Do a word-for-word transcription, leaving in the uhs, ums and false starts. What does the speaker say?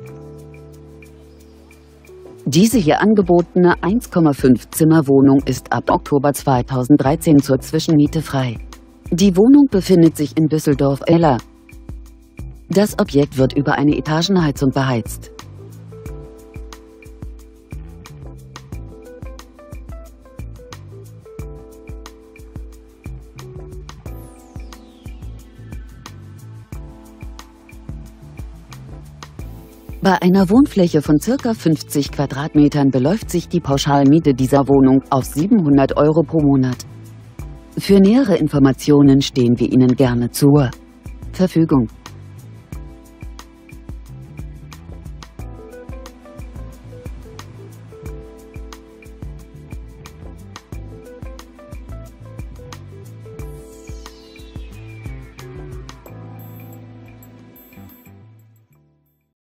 Diese hier angebotene eins Komma fünf Zimmer Wohnung ist ab Oktober zweitausenddreizehn zur Zwischenmiete frei. Die Wohnung befindet sich in Düsseldorf-Eller. Das Objekt wird über eine Etagenheizung beheizt. Bei einer Wohnfläche von ca. fünfzig Quadratmetern beläuft sich die Pauschalmiete dieser Wohnung auf siebenhundert Euro pro Monat. Für nähere Informationen stehen wir Ihnen gerne zur Verfügung.